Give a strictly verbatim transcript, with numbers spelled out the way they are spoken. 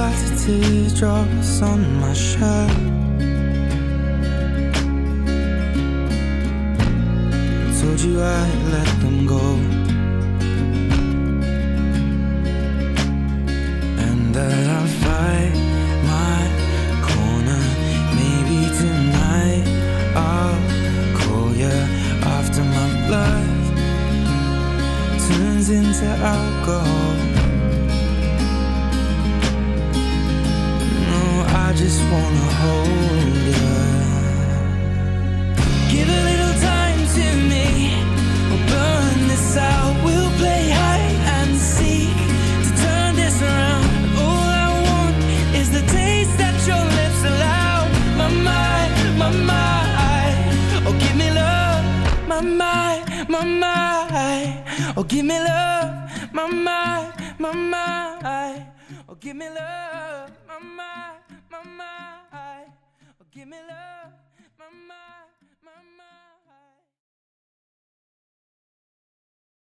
scars of teardrops on my shirt. Told you I'd let them go, and that I'll fight my corner. Maybe tonight I'll call you after my blood turns into alcohol. No, I just wanna hold you. Give a little time to me, we'll burn this out. We'll play hide and seek to turn this around. All I want is the taste that your lips allow. My mind, my mind, oh give me love. My mind, my mind, oh give me love. My mind, my mind, oh give me love. My mind, my mind, oh give me love. My mind.